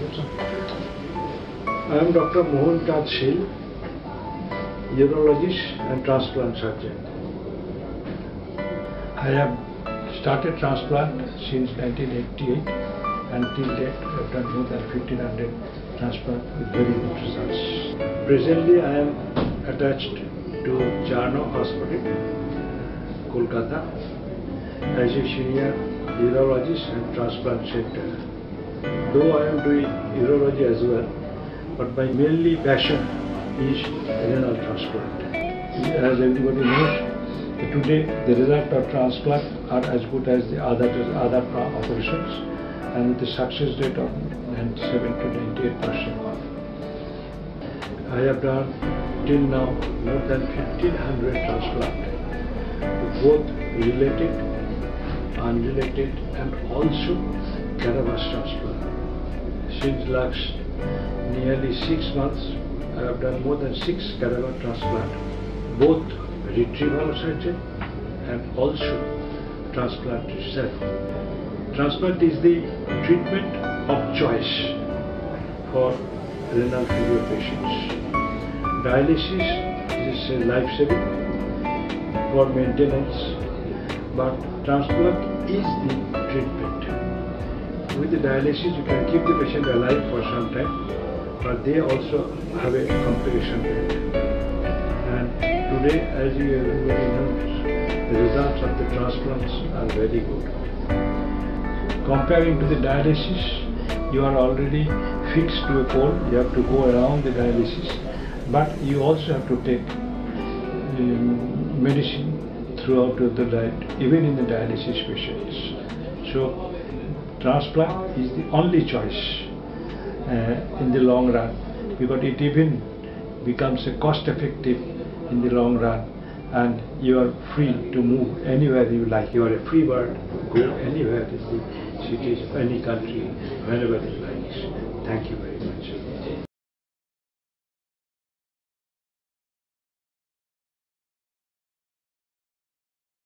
I am Dr. Mohan Chand Shil, urologist and transplant surgeon. I have started transplant since 1988 and till date I have done more than 1500 transplants with very good results. Presently I am attached to Jarno Hospital, Kolkata, as a senior urologist and transplant center. Though I am doing urology as well, but my mainly passion is renal transplant. As everybody knows, today the result of transplant are as good as the other operations, and with a success rate of 97 to 98%. I have done till now more than 1500 transplants, both related, unrelated, and also cadaver transplant. Since last nearly 6 months, I have done more than 6 cadaver transplants, both retrieval surgery and also transplant itself. Transplant is the treatment of choice for renal failure patients. Dialysis is life-saving for maintenance, but transplant is the treatment. With the dialysis, you can keep the patient alive for some time, but they also have a complication rate. And today, as everybody knows, the results of the transplants are very good. Comparing to the dialysis, you are already fixed to a pole. You have to go around the dialysis, but you also have to take medicine throughout the diet, even in the dialysis patients. So transplant is the only choice in the long run, because it even becomes a cost-effective in the long run, and you are free to move anywhere you like. You are a free bird, go anywhere in the cities, any country, whenever you like. Thank you very much.